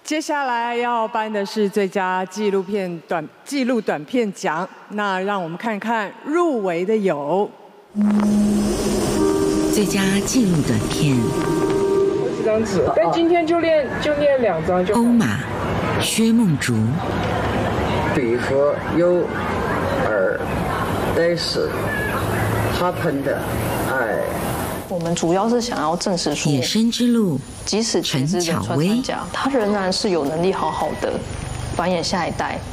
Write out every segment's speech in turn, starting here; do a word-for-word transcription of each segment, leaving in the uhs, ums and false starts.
接下来要颁的是最佳纪录片短纪录短片奖，那让我们看看入围的有最佳纪录短片。 这张纸，但今天就练就练两张就好。 欧马，薛梦竹。 比和优尔戴斯哈喷的爱。 我们主要是想要证实说， 野生之路， 即使截肢的穿山甲，他仍然是有能力好好的繁衍下一代。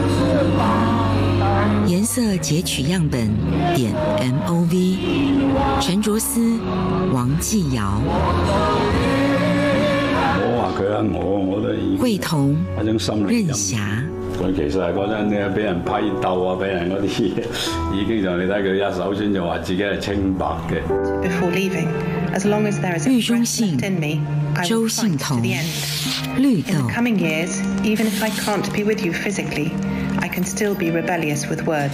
颜色截取样本点 M O V， 陈卓思、王继尧。 我話佢啊，我我都已經慧彤、 一種心理任霞。 佢其實係嗰陣咧，俾人批鬥啊，俾人嗰啲嘢，已經就你睇佢一首先就話自己係清白嘅。 绿中信、周信彤、綠豆。 coming years, even if I can't be with you physically, I can still be rebellious with words.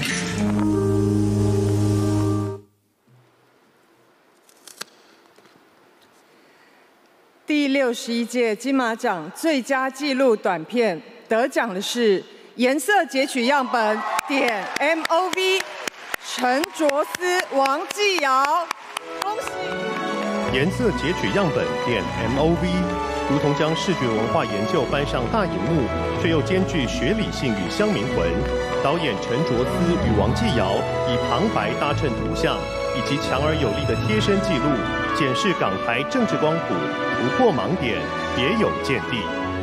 第六十一届金马奖最佳纪录短片得奖的是颜色截取样本点 M O V， 陈卓思、王继尧，恭喜！ 颜色截取样本点 M O V， 如同将视觉文化研究搬上大荧幕，却又兼具学理性与乡民魂。导演陈卓思与王继尧以旁白搭衬图像，以及强而有力的贴身记录，检视港台政治光谱，突破盲点，别有见地。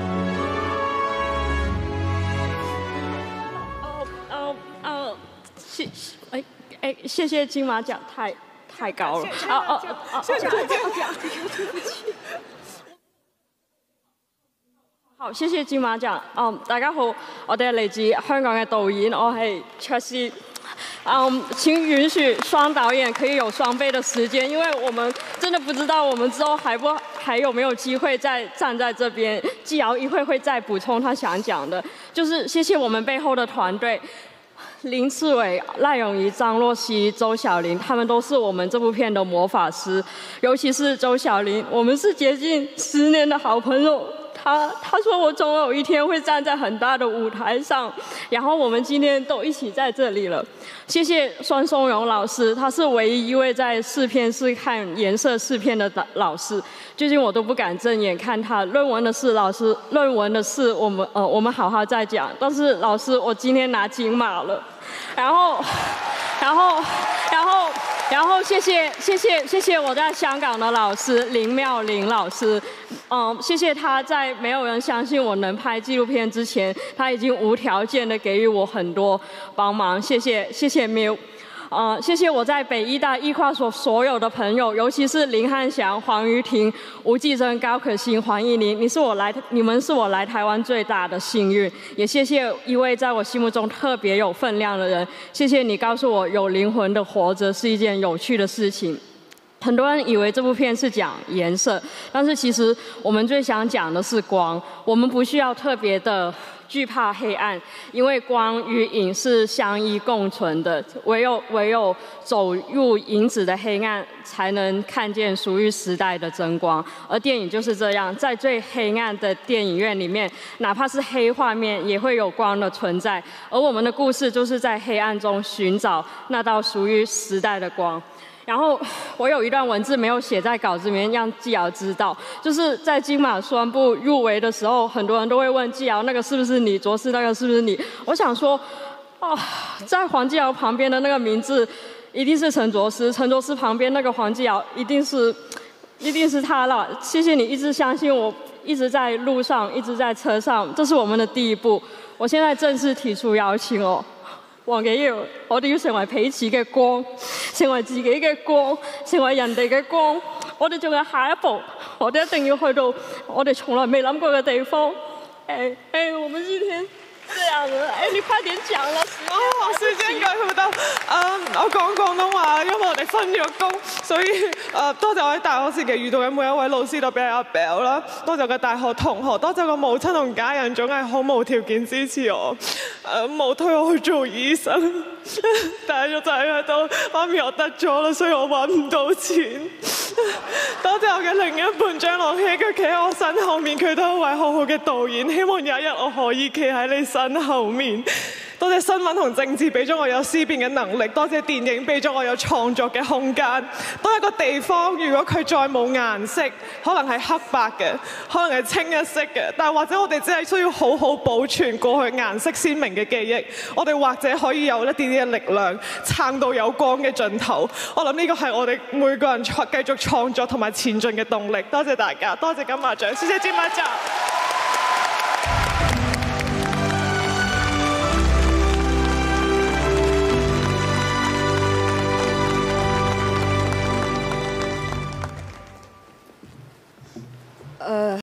哦哦哦，谢哎哎，谢谢金马奖，太太高了。哦哦哦，谢谢金马奖，对不起。好，謝謝金馬獎。嗯，大家好，我哋係嚟自香港嘅導演，我係卓思。嗯，請允許雙導演可以有雙倍的時間，因為我們真的不知道我們之後還不還有沒有機會再站在這邊。繼堯一會會再補充他想講的，就是謝謝我們背後的團隊。林志偉、賴永儀、張若曦、周小玲，他們都是我們這部片的魔法師，尤其是周小玲，我們是接近十年的好朋友。他他說我總有一天會站在很大的舞台上，然後我們今天都一起在這裡了。謝謝孫松榮老師，他是唯一一位在試片室看顏色試片的老師。最近我都不敢正眼看他。論文的事，老師，論文的事，我們呃我們好好再講。但是老師，我今天拿金馬了，然後，然後，然後。然後謝謝謝謝謝謝我在香港的老師林妙玲老師，嗯，謝謝他在沒有人相信我能拍紀錄片之前，他已經無條件的給予我很多幫忙，謝謝謝謝 Miu， 嗯，謝謝我在北藝大藝跨所所有的朋友，尤其是林漢祥、黃瑜婷、吳繼珍、高可欣、黃義玲，你是我來你們是我來台灣最大的幸運，也謝謝一位在我心目中特別有分量的人，謝謝你告訴我有靈魂的活着是一件有趣的事情。很多人以為這部片是講顏色，但是其實我們最想講的是光，我們不需要特別的懼怕黑暗，因為光與影是相依共存的，唯有唯有走入影子的黑暗，才能看見屬於時代的真光。而電影就是這樣，在最黑暗的電影院裡面，哪怕是黑畫面，也會有光的存在。而我們的故事就是在黑暗中尋找那道屬於時代的光。然後我有一段文字沒有寫在稿子裡面，讓繼堯知道，就是在金馬宣布入圍的時候，很多人都會問繼堯那個是不是你，卓思那個是不是你？我想說，哦，在黃繼堯旁邊的那個名字一定是陳卓思，陳卓思旁邊那個黃繼堯一定是，一定是他了。謝謝你一直相信我，一直在路上，一直在車上，這是我們的第一步。我現在正式提出邀請哦。黃紀堯，我哋要成為彼此嘅光，成為自己嘅光，成為人哋嘅光。我哋仲有下一步，我哋一定要去到我哋從來未諗過嘅地方。誒誒，我們今天這樣子，誒你快點講啦！ 哦，時間佢好得，誒我講廣東話，因為我哋分咗工，所以誒多謝我喺大學時期遇到嘅每一位老師，特別係阿 Bell 啦，多謝我嘅大學同學，多謝我母親同家人，總係好無條件支持我，誒冇推我去做醫生，但係就係喺度，媽咪我得咗啦，所以我揾唔到錢。多謝我嘅另一半張樂忘記佢企喺我身後面，佢都係一位好好嘅導演。希望有一日我可以企喺你身後面。多謝新聞同政治俾咗我有思辨嘅能力，多謝電影俾咗我有創作嘅空間。當一個地方如果佢再冇顏色，可能係黑白嘅，可能係清一色嘅，但或者我哋只係需要好好保存過去顏色鮮明嘅記憶，我哋或者可以有一啲啲嘅力量撐到有光嘅盡頭。我諗呢個係我哋每個人繼續創作同埋前進嘅動力。多謝大家，多謝金馬獎，謝謝金馬獎。